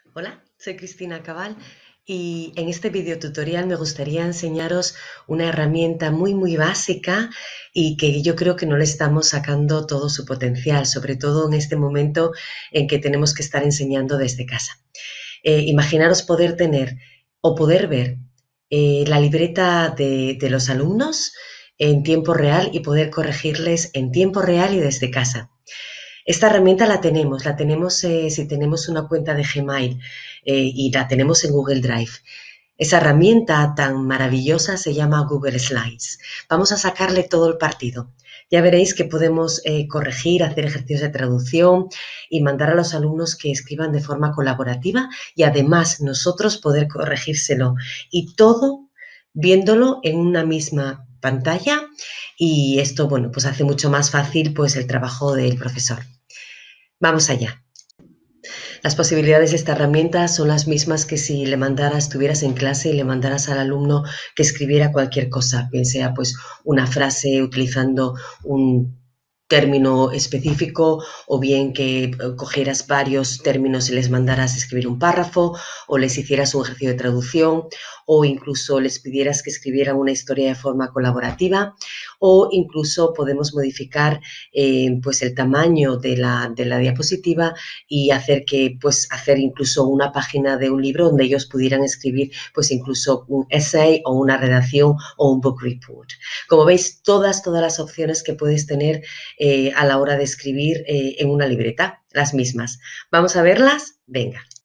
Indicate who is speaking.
Speaker 1: Hola, soy Cristina Cabal y en este video tutorial me gustaría enseñaros una herramienta muy básica y que yo creo que no le estamos sacando todo su potencial, sobre todo en este momento en que tenemos que estar enseñando desde casa. Imaginaros poder tener o poder ver la libreta de los alumnos en tiempo real y poder corregirles en tiempo real y desde casa. Esta herramienta la tenemos si tenemos una cuenta de Gmail y la tenemos en Google Drive. Esa herramienta tan maravillosa se llama Google Slides. Vamos a sacarle todo el partido. Ya veréis que podemos corregir, hacer ejercicios de traducción y mandar a los alumnos que escriban de forma colaborativa y además nosotros poder corregírselo. Y todo viéndolo en una misma pantalla y esto, bueno, pues hace mucho más fácil pues el trabajo del profesor. Vamos allá. Las posibilidades de esta herramienta son las mismas que si estuvieras en clase y le mandaras al alumno que escribiera cualquier cosa, bien sea pues una frase utilizando un término específico o bien que cogieras varios términos y les mandaras escribir un párrafo o les hicieras un ejercicio de traducción o incluso les pidieras que escribieran una historia de forma colaborativa o incluso podemos modificar pues el tamaño de la diapositiva y hacer incluso una página de un libro donde ellos pudieran escribir pues incluso un essay o una redacción o un book report. Como veis, todas las opciones que puedes tener a la hora de escribir en una libreta, las mismas. ¿Vamos a verlas? Venga.